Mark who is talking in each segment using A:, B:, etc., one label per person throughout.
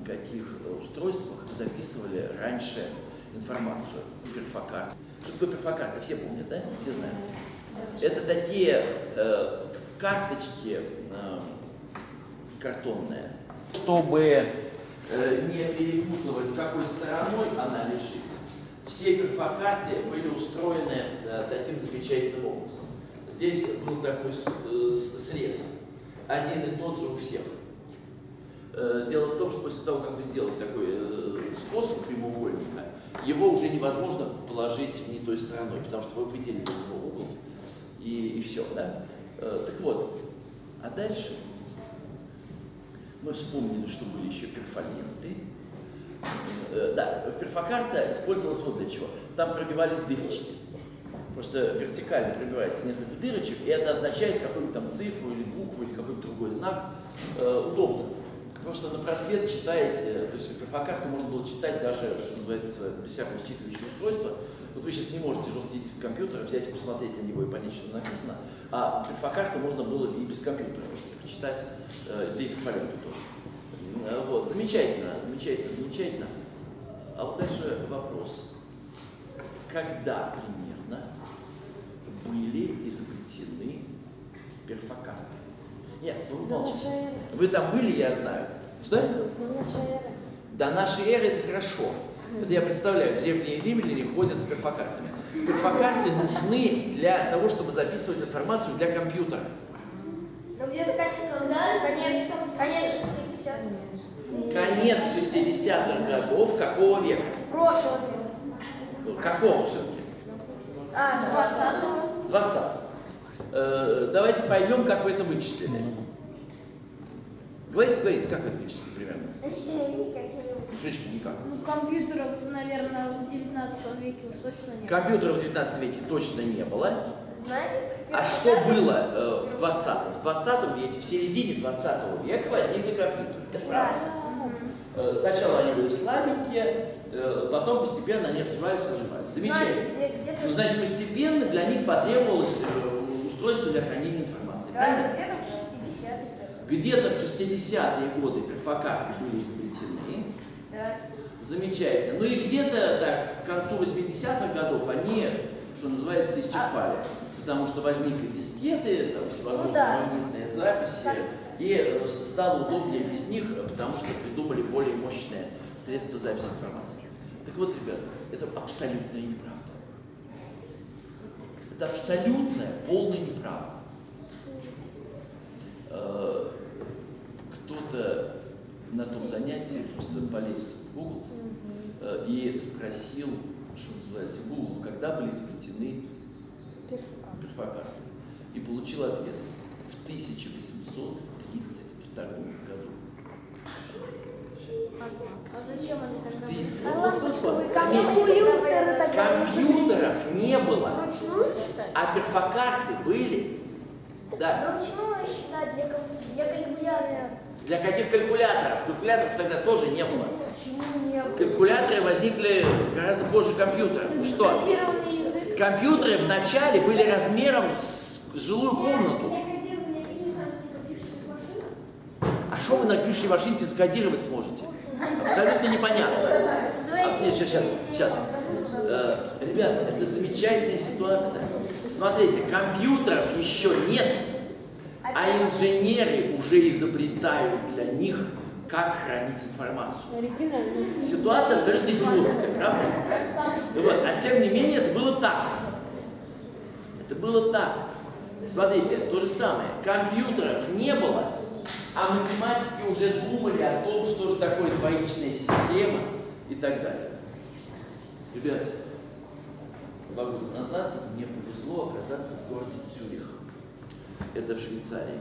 A: на каких устройствах записывали раньше информацию. Перфокарты. Что такое перфокарты? Все помнят, да? Все знают. Это такие карточки картонные, чтобы не перепутывать, с какой стороной она лежит. Все перфокарты были устроены таким замечательным образом. Здесь был такой срез, один и тот же у всех. Дело в том, что после того, как вы сделали такой способ прямоугольника, его уже невозможно положить не той стороной, потому что вы выделили его угол, и все, да? Так вот, а дальше мы вспомнили, что были еще перфоленты. Да, перфокарта использовалась вот для чего. Там пробивались дырочки. Просто вертикально пробивается несколько дырочек, и это означает какую-нибудь там цифру или букву, или какой-то другой знак. Удобно. Просто на просвет читаете, то есть перфокарту можно было читать даже, что называется, без всякого считывающего устройства. Вот вы сейчас не можете жесткий диск компьютера взять и посмотреть на него и понять, что написано, а перфокарту можно было и без компьютера просто прочитать, да и перфоленту тоже. Вот, замечательно, замечательно, замечательно. А вот дальше вопрос. Когда примерно были изобретены перфокарты? Нет, вы молчите. Вы там были, я знаю. Что?
B: До нашей эры.
A: До нашей эры это хорошо. Это я представляю, древние римляне ходят с перфокартами. Перфокарты нужны для того, чтобы записывать информацию для компьютера.
C: Ну где-то конец 60-х.
A: Конец 60-х годов какого века?
C: Прошлого века.
A: Какого все-таки?
C: 20-го.
A: 20-го. Давайте поймем, как вы это вычислили. Говорите, как вы это вычислили примерно? Шишки никак.
D: Ну, компьютеров, наверное, в 19 веке уж точно не было.
A: Компьютеров в 19 веке точно не было.
C: Значит,
A: А что было в 20-м? В 20 веке, в середине 20 века возникли компьютеры. Это правда. Сначала они были слабенькие, потом постепенно они развивались. Замечательно. Ну, значит, постепенно для них потребовалось устройство для хранения информации.
C: Да, где-то в 60-х.
A: Где-то в 60-е годы перфокарты были изобретены.
C: Да.
A: Замечательно. Ну и где-то так, к концу 80-х годов они, что называется, исчерпали. Потому что возникли дискеты, там, всевозможные магнитные записи, и стало удобнее без них, потому что придумали более мощные средства записи информации. Так вот, ребята, это абсолютная неправда. Это абсолютная, полная неправда. Кто-то на том занятии просто полез в Google и спросил, что называется, Google, когда были изобретены перфокарты. И получил ответ в 1832 году.
D: А зачем они тогда?
A: Компьютеров не было, а перфокарты были. Да.
C: Ручную считать для калькулятора.
A: Для каких калькуляторов? Калькуляторов тогда тоже не было.
C: Почему не было?
A: Калькуляторы возникли гораздо позже компьютеров. Что? Компьютеры вначале были размером с жилую комнату. А что вы на пишущей машинке закодировать сможете? Абсолютно непонятно. Сейчас. Ребята, это замечательная ситуация. Смотрите, компьютеров еще нет, а инженеры уже изобретают для них, как хранить информацию. Ситуация абсолютно идиотская, правда? Вот. А тем не менее, это было так. Это было так. Смотрите, то же самое. Компьютеров не было, а математики уже думали о том, что же такое двоичная система и так далее. Ребят, 2 года назад мне повезло оказаться в городе Цюрих. Это в Швейцарии.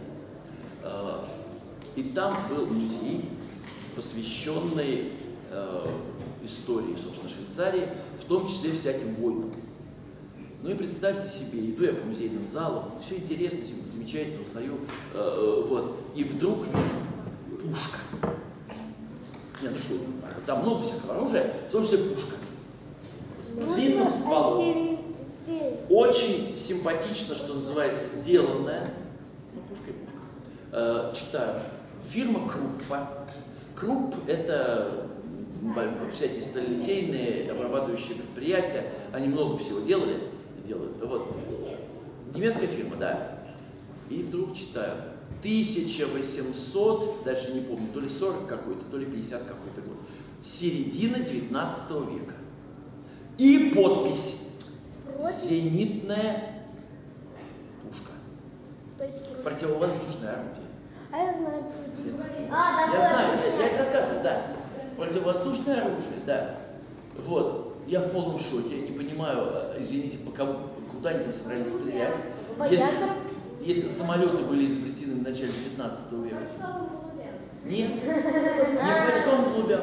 A: И там был музей, посвященный истории, собственно, Швейцарии, в том числе всяким войнам. Ну и представьте себе, иду я по музейным залам, все интересно, замечательно, узнаю, вот, и вдруг вижу пушка. Нет, ну что, там много всякого оружия, в том числе пушка. С длинным стволом. Очень симпатично, что называется, сделанная. Ну, пушка и пушка. Читаю. Фирма Круппа. Круп – это всякие сталелитейные обрабатывающие предприятия, они много всего делают. Вот. Немецкая фирма, да. И вдруг читаю, 1800, даже не помню, то ли 40 какой-то, то ли 50 какой-то год, середина 19 века. И подпись «Зенитная пушка». Противовоздушное орудие.
C: А я знаю.
A: Я знаю, я это рассказываю, да. Противовоздушное оружие, да. Вот. Я в полном шоке, я не понимаю, извините, по кому, куда они там собрались стрелять. Если самолеты были изобретены в начале 19 века. Нет, не в почтовом голубях.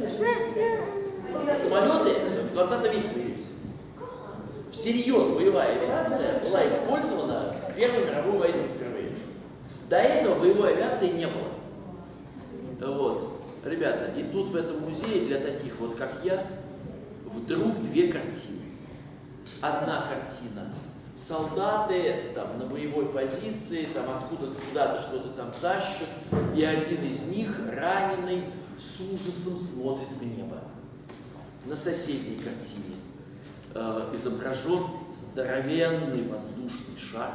A: Самолеты в 20 веке появились. Всерьез боевая авиация была использована в Первую мировую войну впервые. До этого боевой авиации не было. Вот. Ребята, и тут в этом музее для таких вот, как я, вдруг две картины. Одна картина. Солдаты там на боевой позиции, там откуда-то куда-то что-то там тащат, и один из них, раненый, с ужасом смотрит в небо. На соседней картине изображен здоровенный воздушный шар,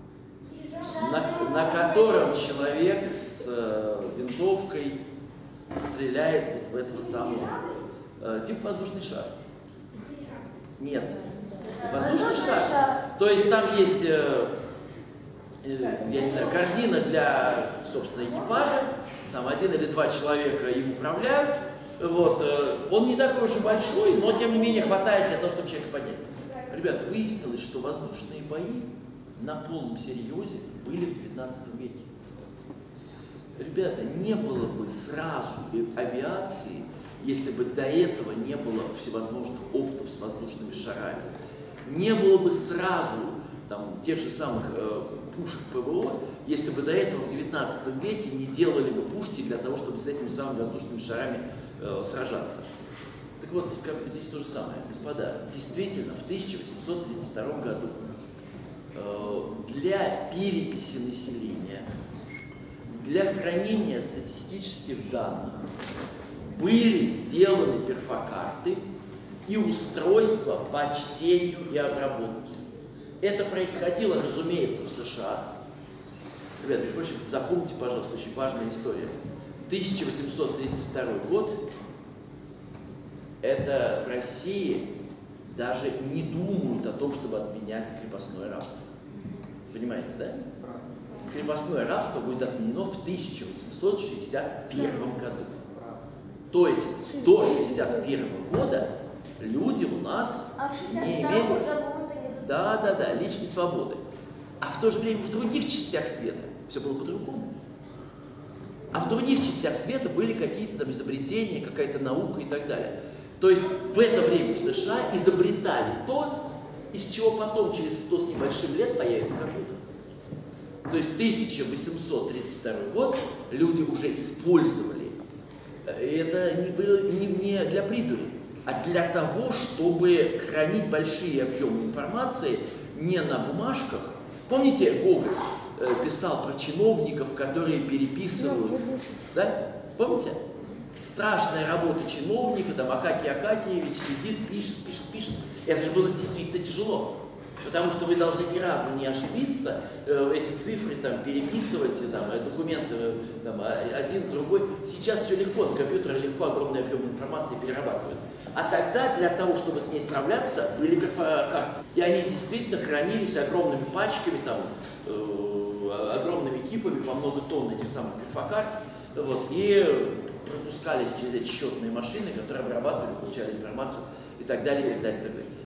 A: на котором человек с винтовкой стреляет вот в этого самого. Типа воздушный шар. Нет. Воздушный шар. То есть там есть, я не знаю, корзина для, собственно, экипажа. Там один или два человека им управляют. Вот. Он не такой уж и большой, но тем не менее хватает для того, чтобы человека поднять. Ребята, выяснилось, что воздушные бои на полном серьезе были в 19 веке. Ребята, не было бы сразу авиации, если бы до этого не было всевозможных опытов с воздушными шарами. Не было бы сразу там, тех же самых пушек ПВО, если бы до этого в 19 веке не делали бы пушки для того, чтобы с этими самыми воздушными шарами сражаться. Так вот, здесь то же самое. Господа, действительно, в 1832 году для переписи населения, для хранения статистических данных были сделаны перфокарты и устройства по чтению и обработке. Это происходило, разумеется, в США. Ребята, между прочим, запомните, пожалуйста, очень важная история. 1832 год, это в России даже не думают о том, чтобы отменять крепостное рабство. Понимаете, да? Крепостное рабство будет отменено в 1861 году. То есть до 1961 года люди у нас не имели личной свободы. А в то же время в других частях света все было по-другому. А в других частях света были какие-то там изобретения, какая-то наука и так далее. То есть в это время в США изобретали то, из чего потом через 100 с небольшим лет появится компьютер. То есть 1832 год люди уже использовали. Это не было не для придури, а для того, чтобы хранить большие объемы информации не на бумажках. Помните, Гоголь писал про чиновников, которые переписывают, да? Помните? Страшная работа чиновника, там Акакий Акакиевич сидит, пишет. Это же было действительно тяжело. Потому что вы должны ни разу не ошибиться, эти цифры там, переписывать, там, документы там, один, другой. Сейчас все легко, компьютеры легко огромный объем информации перерабатывают. А тогда для того, чтобы с ней справляться, были перфокарты. И они действительно хранились огромными пачками, там, огромными кипами, по много тонн этих самых перфокарт. Вот, и пропускались через эти счетные машины, которые обрабатывали, получали информацию и так далее, и так далее, и так далее.